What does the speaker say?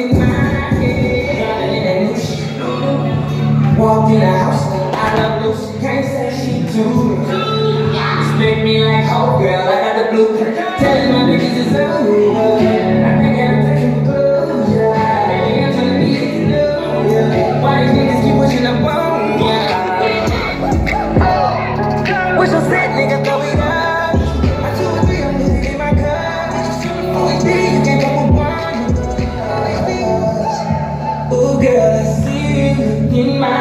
in my head. Drowning in that new shit. Walked in the house, I love Lucy. Can't say she too me. Expect me like, oh girl, I got the blueprint. Telling my niggas it's over. I think I'm taking the gloves, yeah. Baby, I'm trying to be it, yeah. Why these niggas keep pushing the bone, yeah. What's your set, nigga, throw it up. I 2 or 3, I'm looking in my cup. OD, you can't come with one. Oh girl, I see you in my